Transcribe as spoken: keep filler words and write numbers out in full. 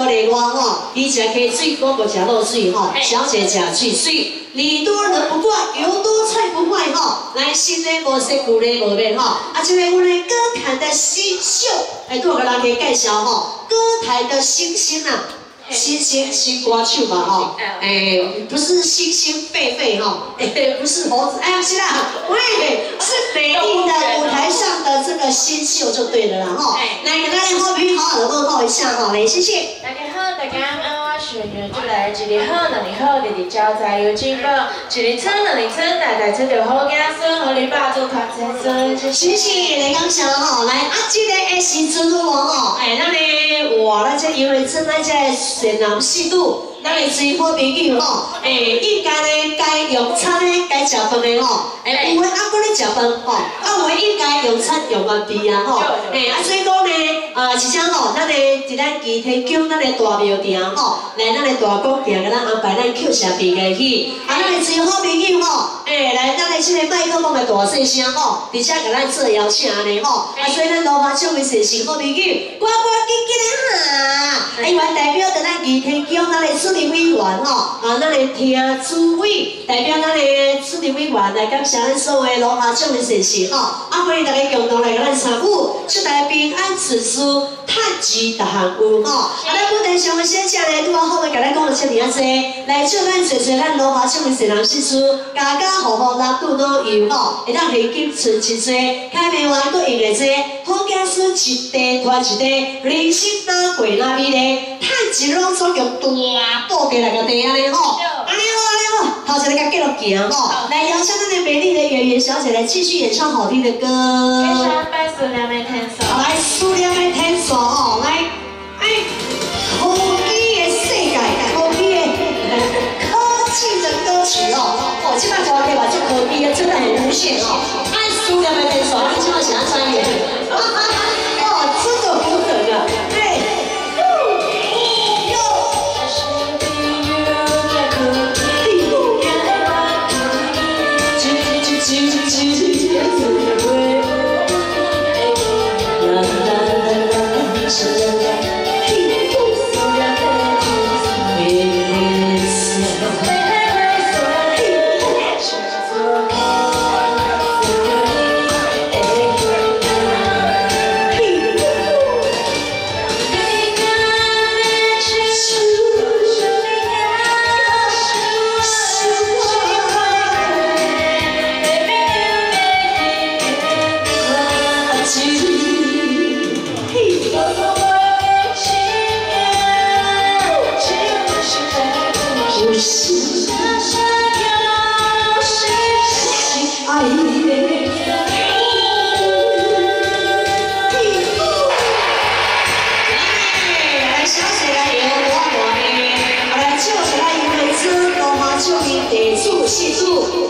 搁另外吼，伊食溪水，我无食落水吼，小姐食水水。 礼多人不怪，油多菜不坏哈。来，新的无说，旧的无变哈。啊，这位我们歌坛的新秀，哎，多个人给介绍哈。歌坛的新星啊，新星新歌手嘛哈。哎，不是新星狒狒哈，哎，不是猴子，哎，是啦，喂，是美丽的舞台上的这个新秀就对了啦哈。来，给大家好评好好的问候一下哈，来，谢谢。 大家好，大家安。 学员就来一日好，两日好，日日交在有进步。一日春，两日春，代代出着好子孙，互你爸做团结孙。 谢谢来感谢吼，来啊，这个的时阵有无吼？哎，咱的哇，咱这因为真咱这善男信徒，咱的最好朋友吼，哎，应该呢该用餐呢，该食饭的吼，哎，有诶啊，搁咧食饭吼，啊有诶应该用餐用完毕啊吼，哎啊，所以讲呢，啊，是啥吼，咱的伫咱仪天宫咱的大庙埕吼。 来，咱的大公店给咱安排咱扣下边个去，啊，咱的最好朋友吼，哎，来，咱的这个麦克风的大细声吼，而且给咱做邀请安尼吼，啊，所以咱罗华唱的是是好朋友，呱呱紧紧的哈，哎，原代表着咱仪天宫咱的主任委员吼，啊，咱的听主委代表咱的主任委员来感谢咱所有罗华唱的是是吼，啊，欢迎大家共同来给咱参与，祝大家平安子孙，趁钱逐项有吼，啊，咱本台上的先生呢，拄啊。 好，我甲咱讲了遮尔啊济，来祝咱做做咱罗华唱的善男信徒，家家户户人拄拢有吼，会当现金存一济，开面完搁用个济，好子孙一地传一地，人生哪过哪美丽，趁一拢总共大布给来个地安尼吼，安尼好安尼好，头一个甲继续行吼，来邀请咱的美丽的圆圆小姐来继续演唱好听的歌。 非常拜数量的天数， 来数量的天数哦，来，哎，好。 科技的歌曲哦，哦，这摆我可以把这科技真的很无限哦。按数量的天数，你今晚想要专业，哦，真的不可能，对，哟。地主系数。